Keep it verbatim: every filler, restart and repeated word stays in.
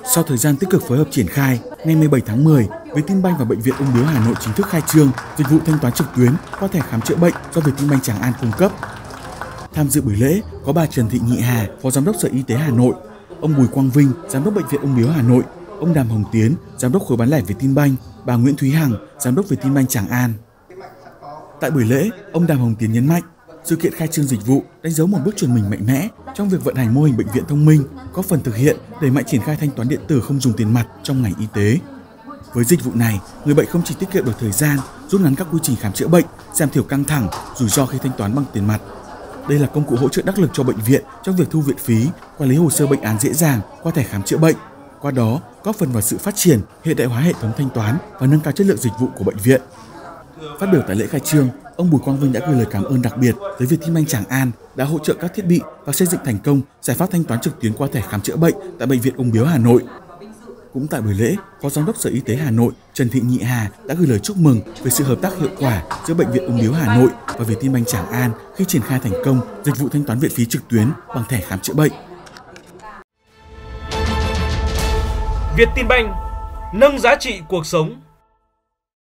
Sau thời gian tích cực phối hợp triển khai, ngày mười bảy tháng mười, Vietinbank và Bệnh viện Ung bướu Hà Nội chính thức khai trương dịch vụ thanh toán trực tuyến qua thẻ khám chữa bệnh do Vietinbank Tràng An cung cấp. Tham dự buổi lễ có bà Trần Thị Nhị Hà, Phó Giám đốc Sở Y tế Hà Nội, ông Bùi Quang Vinh, Giám đốc Bệnh viện Ung bướu Hà Nội, ông Đàm Hồng Tiến, Giám đốc khối bán lẻ Vietinbank, bà Nguyễn Thúy Hằng, Giám đốc Vietinbank Tràng An. Tại buổi lễ, ông Đàm Hồng Tiến nhấn mạnh, sự kiện khai trương dịch vụ đánh dấu một bước chuyển mình mạnh mẽ trong việc vận hành mô hình bệnh viện thông minh, góp phần thực hiện đẩy mạnh triển khai thanh toán điện tử không dùng tiền mặt trong ngành y tế. Với dịch vụ này, người bệnh không chỉ tiết kiệm được thời gian, rút ngắn các quy trình khám chữa bệnh, giảm thiểu căng thẳng, rủi ro khi thanh toán bằng tiền mặt. Đây là công cụ hỗ trợ đắc lực cho bệnh viện trong việc thu viện phí, quản lý hồ sơ bệnh án dễ dàng qua thẻ khám chữa bệnh. Qua đó, góp phần vào sự phát triển, hiện đại hóa hệ thống thanh toán và nâng cao chất lượng dịch vụ của bệnh viện. Phát biểu tại lễ khai trương, ông Bùi Quang Vinh đã gửi lời cảm ơn đặc biệt tới Vietinbank Tràng An đã hỗ trợ các thiết bị và xây dựng thành công giải pháp thanh toán trực tuyến qua thẻ khám chữa bệnh tại Bệnh viện Ung bướu Hà Nội. Cũng tại buổi lễ, Phó Giám đốc Sở Y tế Hà Nội Trần Thị Nhị Hà đã gửi lời chúc mừng về sự hợp tác hiệu quả giữa Bệnh viện Ung bướu Hà Nội và Vietinbank Tràng An khi triển khai thành công dịch vụ thanh toán viện phí trực tuyến bằng thẻ khám chữa bệnh. Vietinbank nâng giá trị cuộc sống.